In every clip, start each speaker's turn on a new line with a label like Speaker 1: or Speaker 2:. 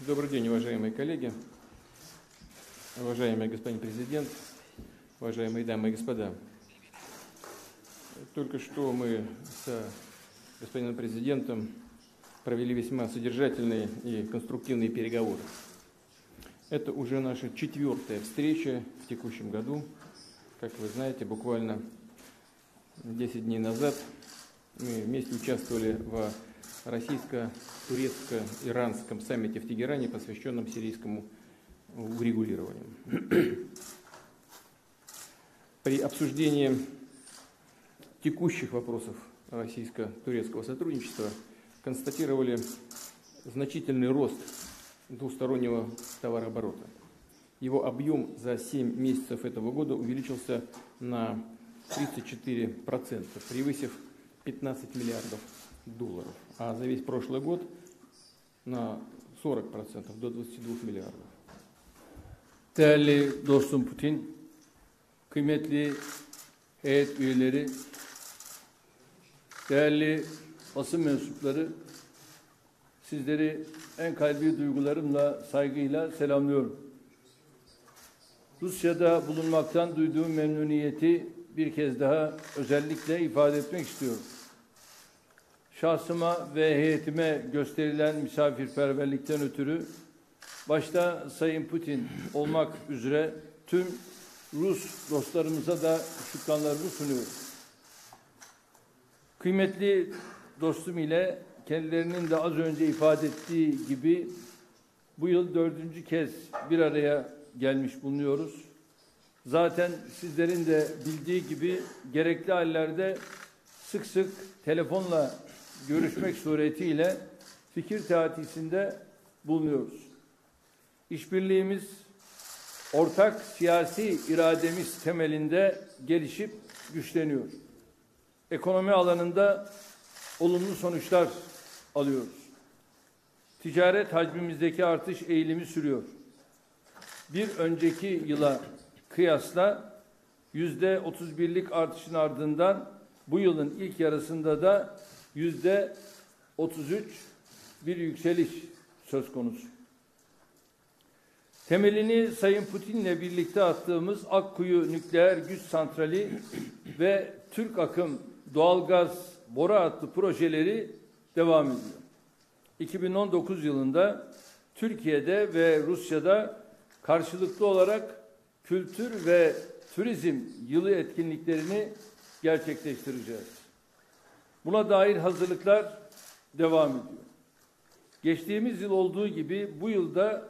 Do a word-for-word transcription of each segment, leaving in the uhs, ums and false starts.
Speaker 1: Добрый день, уважаемые коллеги, уважаемый господин президент, уважаемые дамы и господа. Только что мы с господином президентом провели весьма содержательные и конструктивные переговоры. Это уже наша четвертая встреча в текущем году. Как вы знаете, буквально десять дней назад мы вместе участвовали в российско-турецко-иранском саммите в Тегеране, посвященном сирийскому урегулированию. При обсуждении текущих вопросов российско-турецкого сотрудничества констатировали значительный рост двустороннего товарооборота. Его объем за семь месяцев этого года увеличился на тридцать четыре процента, превысив пятнадцать миллиардов долларов, а за весь прошлый год на сорок процентов, до двадцати двух mиллиардов.
Speaker 2: Değerli dostum Putin, kıymetli heyet üyeleri, değerli basın mensupları, sizleri en kalbi duygularımla, saygıyla selamlıyorum. Rusya'da bulunmaktan duyduğum memnuniyeti bir kez daha özellikle ifade etmek istiyorum. Şahsıma ve heyetime gösterilen misafirperverlikten ötürü başta Sayın Putin olmak üzere tüm Rus dostlarımıza da şükranlarımı sunuyorum. Kıymetli dostum ile kendilerinin de az önce ifade ettiği gibi bu yıl dördüncü kez bir araya gelmiş bulunuyoruz. Zaten sizlerin de bildiği gibi gerekli hallerde sık sık telefonla görüşmek suretiyle fikir teatisinde bulunuyoruz. İşbirliğimiz ortak siyasi irademiz temelinde gelişip güçleniyor. Ekonomi alanında olumlu sonuçlar alıyoruz. Ticaret hacmimizdeki artış eğilimi sürüyor. Bir önceki yıla kıyasla yüzde otuz birlik artışın ardından bu yılın ilk yarısında da yüzde otuz üç bir yükseliş söz konusu. Temelini Sayın Putin'le birlikte attığımız Akkuyu Nükleer Güç Santrali ve Türk Akım Doğalgaz Boru Hattı projeleri devam ediyor. iki bin on dokuz yılında Türkiye'de ve Rusya'da karşılıklı olarak kültür ve turizm yılı etkinliklerini gerçekleştireceğiz. Buna dair hazırlıklar devam ediyor. Geçtiğimiz yıl olduğu gibi bu yılda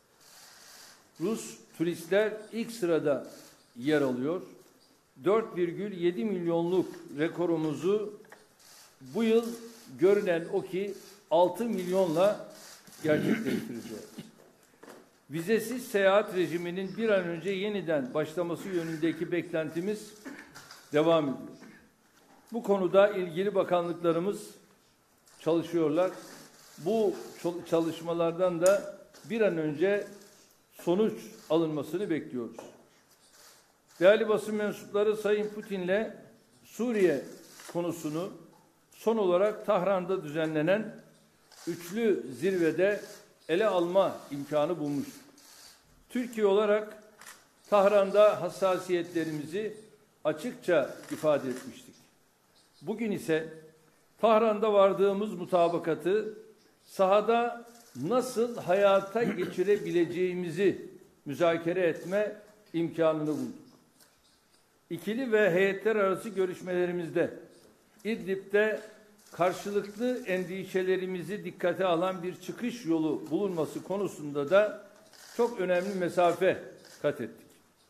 Speaker 2: Rus turistler ilk sırada yer alıyor. dört virgül yedi milyonluk rekorumuzu bu yıl görünen o ki altı milyonla gerçekleştireceğiz. Vizesiz seyahat rejiminin bir an önce yeniden başlaması yönündeki beklentimiz devam ediyor. Bu konuda ilgili bakanlıklarımız çalışıyorlar. Bu çalışmalardan da bir an önce sonuç alınmasını bekliyoruz. Değerli basın mensupları, Sayın Putin'le Suriye konusunu son olarak Tahran'da düzenlenen üçlü zirvede ele alma imkanı bulmuştuk. Türkiye olarak Tahran'da hassasiyetlerimizi açıkça ifade etmiştik. Bugün ise Tahran'da vardığımız mutabakatı sahada nasıl hayata geçirebileceğimizi müzakere etme imkanını bulduk. İkili ve heyetler arası görüşmelerimizde İdlib'de karşılıklı endişelerimizi dikkate alan bir çıkış yolu bulunması konusunda da çok önemli mesafe kat ettik.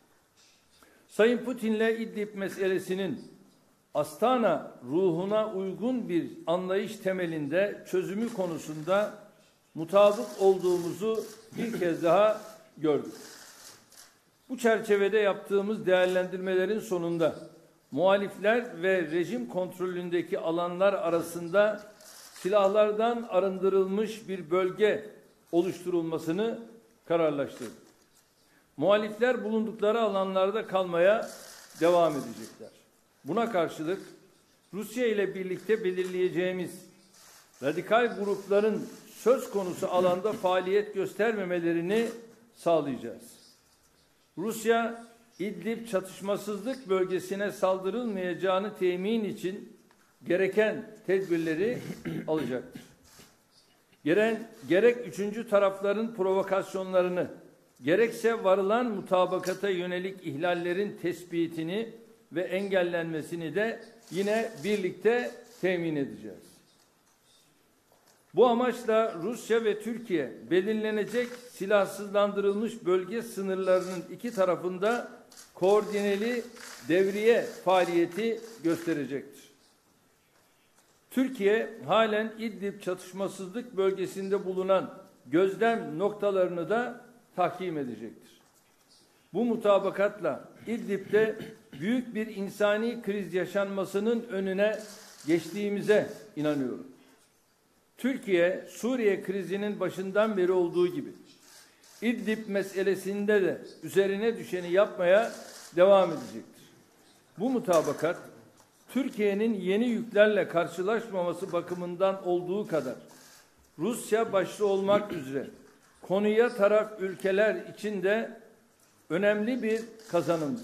Speaker 2: Sayın Putin'le İdlib meselesinin Astana ruhuna uygun bir anlayış temelinde çözümü konusunda mutabık olduğumuzu bir kez daha gördük. Bu çerçevede yaptığımız değerlendirmelerin sonunda muhalifler ve rejim kontrolündeki alanlar arasında silahlardan arındırılmış bir bölge oluşturulmasını kararlaştırdık. Muhalifler bulundukları alanlarda kalmaya devam edecekler. Buna karşılık Rusya ile birlikte belirleyeceğimiz radikal grupların söz konusu alanda faaliyet göstermemelerini sağlayacağız. Rusya, İdlib çatışmasızlık bölgesine saldırılmayacağını temin için gereken tedbirleri alacaktır. Geren, gerek üçüncü tarafların provokasyonlarını, gerekse varılan mutabakata yönelik ihlallerin tespitini ve engellenmesini de yine birlikte temin edeceğiz. Bu amaçla Rusya ve Türkiye belirlenecek silahsızlandırılmış bölge sınırlarının iki tarafında koordineli devriye faaliyeti gösterecektir. Türkiye halen İdlib çatışmasızlık bölgesinde bulunan gözlem noktalarını da tahkim edecektir. Bu mutabakatla İdlib'de büyük bir insani kriz yaşanmasının önüne geçtiğimize inanıyorum. Türkiye, Suriye krizinin başından beri olduğu gibi İdlib meselesinde de üzerine düşeni yapmaya devam edecektir. Bu mutabakat, Türkiye'nin yeni yüklerle karşılaşmaması bakımından olduğu kadar Rusya başta olmak üzere konuya taraf ülkeler için de önemli bir kazanımdır.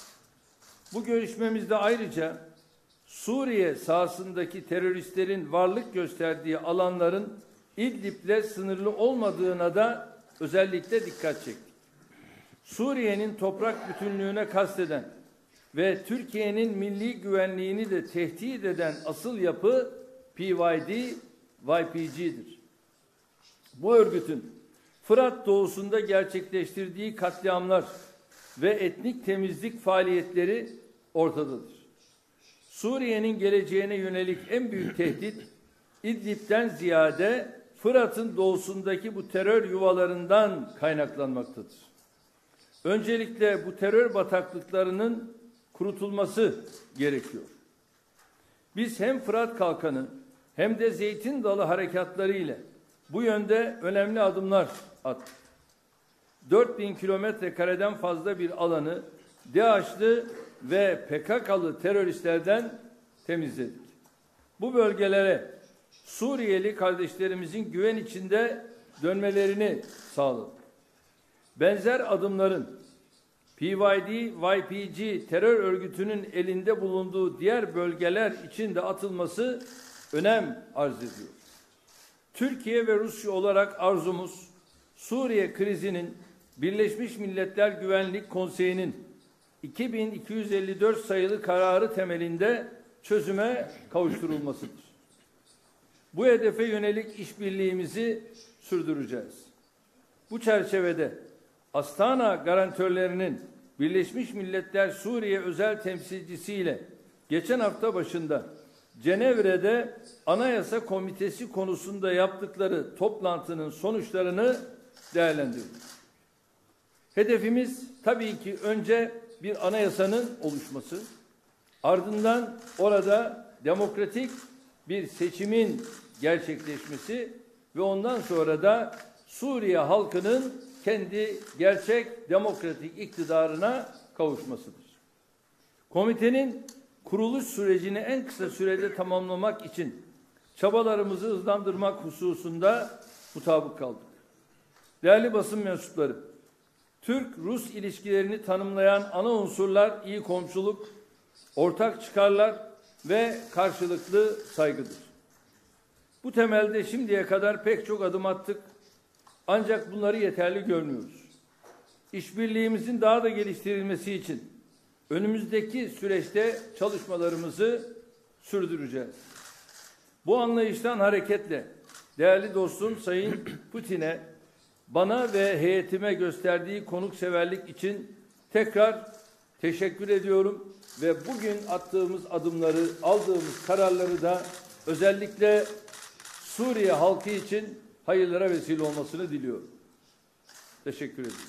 Speaker 2: Bu görüşmemizde ayrıca Suriye sahasındaki teröristlerin varlık gösterdiği alanların İdlib'le sınırlı olmadığına da özellikle dikkat çektik. Suriye'nin toprak bütünlüğüne kasteden ve Türkiye'nin milli güvenliğini de tehdit eden asıl yapı P Y D, Y P G'dir. Bu örgütün Fırat doğusunda gerçekleştirdiği katliamlar ve etnik temizlik faaliyetleri ortadadır. Suriye'nin geleceğine yönelik en büyük tehdit İdlib'den ziyade Fırat'ın doğusundaki bu terör yuvalarından kaynaklanmaktadır. Öncelikle bu terör bataklıklarının kurutulması gerekiyor. Biz hem Fırat Kalkanı hem de Zeytin Dalı harekatları ile bu yönde önemli adımlar attık. dört bin kilometre kareden fazla bir alanı DAEŞ'lı ve P K K'lı teröristlerden temizledik. Bu bölgelere Suriyeli kardeşlerimizin güven içinde dönmelerini sağladık. Benzer adımların P Y D, Y P G terör örgütünün elinde bulunduğu diğer bölgeler için de atılması önem arz ediyor. Türkiye ve Rusya olarak arzumuz Suriye krizinin Birleşmiş Milletler Güvenlik Konseyi'nin iki bin iki yüz elli dört sayılı kararı temelinde çözüme kavuşturulmasıdır. Bu hedefe yönelik işbirliğimizi sürdüreceğiz. Bu çerçevede Astana garantörlerinin Birleşmiş Milletler Suriye özel temsilcisiyle geçen hafta başında Cenevre'de Anayasa Komitesi konusunda yaptıkları toplantının sonuçlarını değerlendirdik. Hedefimiz tabii ki önce bir anayasanın oluşması, ardından orada demokratik bir seçimin gerçekleşmesi ve ondan sonra da Suriye halkının kendi gerçek demokratik iktidarına kavuşmasıdır. Komitenin kuruluş sürecini en kısa sürede tamamlamak için çabalarımızı hızlandırmak hususunda mutabık kaldık. Değerli basın mensupları, Türk-Rus ilişkilerini tanımlayan ana unsurlar iyi komşuluk, ortak çıkarlar ve karşılıklı saygıdır. Bu temelde şimdiye kadar pek çok adım attık, ancak bunları yeterli görmüyoruz. İşbirliğimizin daha da geliştirilmesi için önümüzdeki süreçte çalışmalarımızı sürdüreceğiz. Bu anlayıştan hareketle değerli dostum Sayın Putin'e, bana ve heyetime gösterdiği konukseverlik için tekrar teşekkür ediyorum ve bugün attığımız adımları, aldığımız kararları da özellikle Suriye halkı için hayırlara vesile olmasını diliyorum. Teşekkür ederim.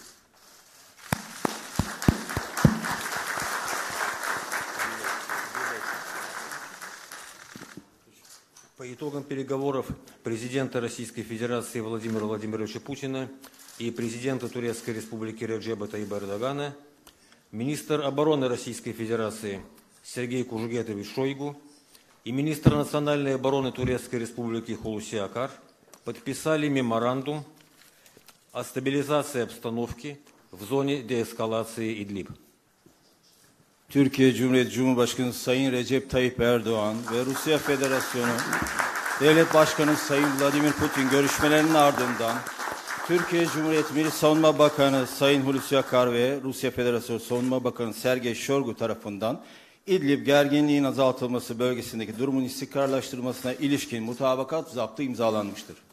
Speaker 3: По итогам переговоров президента Российской Федерации Владимира Владимировича Путина и президента Турецкой Республики Реджепа Тайипа Эрдогана, министр обороны Российской Федерации Сергей Кужугетович Шойгу и министр национальной обороны Турецкой Республики Хулуси Акар подписали меморандум о стабилизации обстановки в зоне деэскалации Идлиб.
Speaker 4: Türkiye Cumhuriyeti Cumhurbaşkanı Sayın Recep Tayyip Erdoğan ve Rusya Federasyonu Devlet Başkanı Sayın Vladimir Putin görüşmelerinin ardından Türkiye Cumhuriyeti Milli Savunma Bakanı Sayın Hulusi Akar ve Rusya Federasyonu Savunma Bakanı Sergey Shoigu tarafından İdlib gerginliğin azaltılması bölgesindeki durumun istikrarlaştırılmasına ilişkin mutabakat zaptı imzalanmıştır.